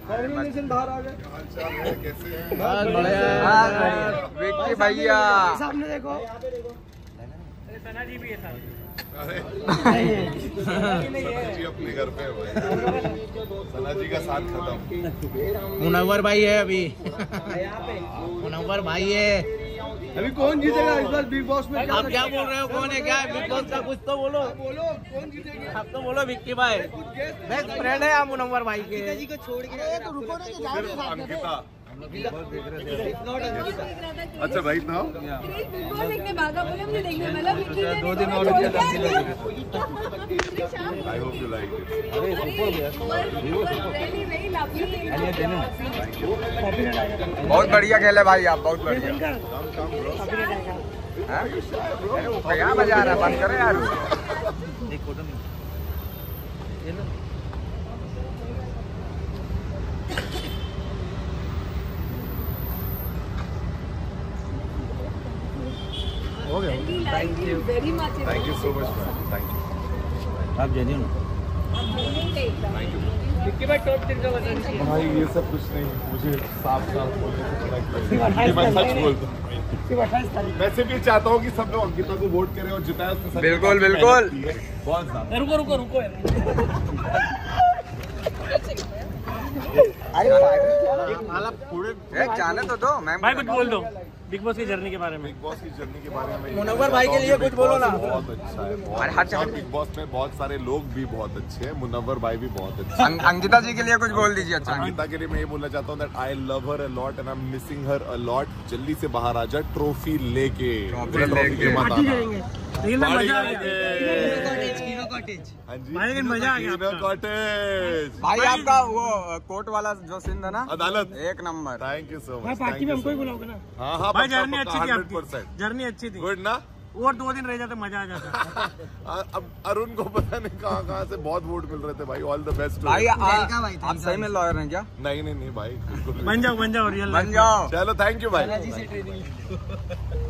बाहर आ गए। कैसे हैं? विक्की भैया सामने देखो। सना जी भी है साथ। जी अपने घर पे है भाई। सना जी का साथ खत्म। मुनव्वर भाई है अभी। मुनव्वर भाई है अभी कौन जीतेगा इस बार बिग बॉस में? आप क्या बोल रहे हो? कौन है? क्या है बिग बॉस का? कुछ तो बोलो। बोलो कौन जीतेगा? आप तो बोलो विक्की भाई बेस्ट फ्रेंड है आप मुनव्वर भाई के। जी को छोड़ के तो रुको ना कि सिर्फ अंकिता। अच्छा राइट नाउ देखने भागा बोले मुझे देखने वाला 2 दिन और I hope you like it. बहुत बढ़िया खेले भाई आप, बहुत बढ़िया। क्या मजा आ रहा है? बंद करो यार। हो गया। Thank you very much. Thank you so much ma'am. Thank you. आप जेन्युइन थैंक यू विक्की भाई टॉप 3 का बता दीजिए। भाई ये सब कुछ नहीं, मुझे साफ बोलने से थोड़ा मैं सच बोलता हूँ। मैं सिर्फ ये चाहता हूँ कि सब लोग अंकिता को वोट करें और जिताए उसके साथ। बिल्कुल बिल्कुल। बहुत ज्यादा। रुको यार। जाने तो दो मैम। भाई कुछ बोल दो बिग बॉस की जर्नी के बारे में। बिग बॉस की जर्नी के बारे में मुनव्वर भाई के लिए कुछ बोलो ना। बहुत अच्छा है। और बिग बॉस में बहुत सारे लोग भी बहुत अच्छे हैं। मुनव्वर भाई भी बहुत अच्छे हैं। अंकिता जी के लिए कुछ बोल दीजिए। अच्छा अंकिता के लिए मैं ये बोलना चाहता हूँ that I love her a lot and I am missing her a lot. जल्दी से बाहर आ जा, ट्रॉफी लेके मत आना। लेकिन मजा आ गया। हाँ जी भाई लेकिन मजा आ गया आपका। कॉटेज भाई आपका वो कोर्ट वाला जो सीन था ना, अदालत। एक नंबर। थैंक यू सो भाई मच। पार्टी में हमको ही बुलाओगे ना। हाँ हाँ भाई जर्नी अच्छी थी आपकी। 100%। जर्नी अच्छी थी। गुड ना। और 2 दिन रह जाते मजा आ जाता। अब अरुण को पता नहीं कहाँ से बहुत वोट मिल रहे थे भाई। ऑल द बेस्ट भाई आप सही में लॉयर हैं क्या? नहीं भाई बिल्कुल बन जाओ रियल बन जाओ। चलो थैंक यू भाई।